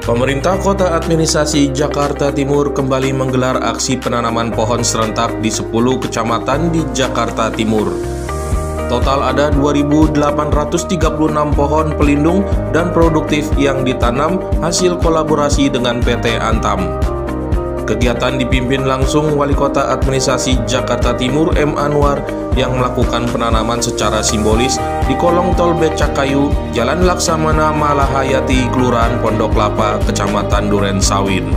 Pemerintah Kota Administrasi Jakarta Timur kembali menggelar aksi penanaman pohon serentak di 10 kecamatan di Jakarta Timur. Total ada 2.836 pohon pelindung dan produktif yang ditanam hasil kolaborasi dengan PT Antam. Kegiatan dipimpin langsung Wali Kota Administrasi Jakarta Timur M. Anwar yang melakukan penanaman secara simbolis di kolong tol Becakayu, Jalan Laksamana Malahayati, Kelurahan Pondok Lapa, Kecamatan Durensawin.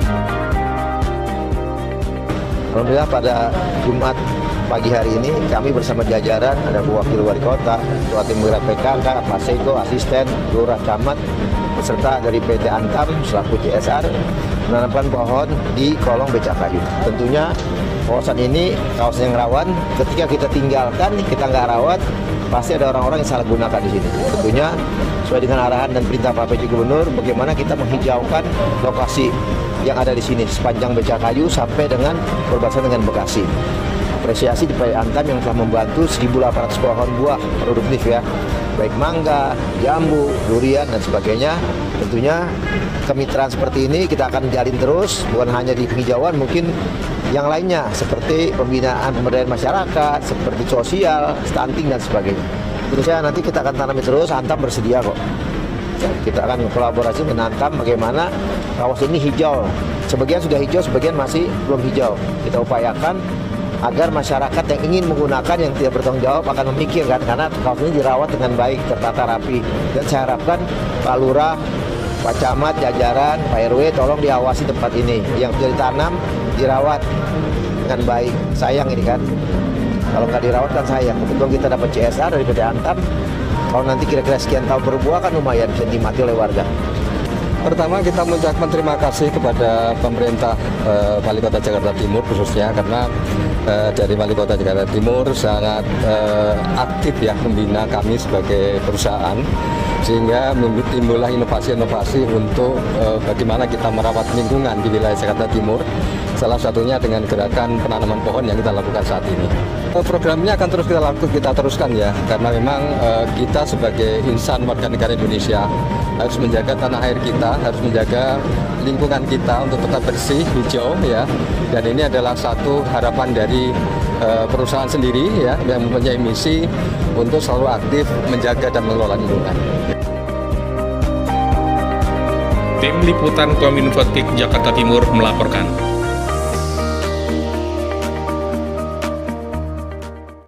Alhamdulillah pada Jumat pagi hari ini kami bersama jajaran, ada wakil wali kota, ketua tim gerak PKK, Pak Seko, asisten, lurah camat, beserta dari PT Antam selaku CSR menanamkan pohon di kolong Becakayu. Tentunya kawasan ini kawasan yang rawan. Ketika kita tinggalkan, kita nggak rawat, pasti ada orang-orang yang salah gunakan di sini. Tentunya sesuai dengan arahan dan perintah Pak PJ Gubernur, bagaimana kita menghijaukan lokasi yang ada di sini sepanjang Becakayu sampai dengan perbatasan dengan Bekasi. Apresiasi di PT Antam yang telah membantu 1.800 pohon buah produktif ya, baik mangga, jambu, durian dan sebagainya. Tentunya kemitraan seperti ini kita akan jalin terus, bukan hanya di penghijauan, mungkin yang lainnya seperti pembinaan pemberdayaan masyarakat, seperti sosial, stunting dan sebagainya. Tentu saja nanti kita akan tanami terus, Antam bersedia kok. Kita akan kolaborasi dengan Antam bagaimana kawasan ini hijau. Sebagian sudah hijau, sebagian masih belum hijau. Kita upayakan agar masyarakat yang ingin menggunakan yang tidak bertanggung jawab akan memikirkan, karena kawasan ini dirawat dengan baik, tertata rapi. Dan saya harapkan Pak Lurah, Pak Camat, jajaran, Pak RW tolong diawasi tempat ini. Yang sudah ditanam, dirawat dengan baik. Sayang ini kan, kalau nggak dirawat kan sayang. Kebetulan kita dapat CSR dari PT Antam, kalau nanti kira-kira sekian tahun berbuah kan lumayan bisa dinikmati oleh warga. Pertama kita mengucapkan terima kasih kepada pemerintah Wali Kota Jakarta Timur khususnya, karena dari Wali Kota Jakarta Timur sangat aktif ya membina kami sebagai perusahaan, sehingga timbullah inovasi-inovasi untuk bagaimana kita merawat lingkungan di wilayah Jakarta Timur. Salah satunya dengan gerakan penanaman pohon yang kita lakukan saat ini. Programnya akan terus kita teruskan ya, karena memang kita sebagai insan warga negara Indonesia harus menjaga tanah air kita, harus menjaga lingkungan kita untuk tetap bersih, hijau ya. Dan ini adalah satu harapan dari perusahaan sendiri ya, yang mempunyai misi untuk selalu aktif menjaga dan mengelola lingkungan. Tim Liputan Kominfotik Jakarta Timur melaporkan.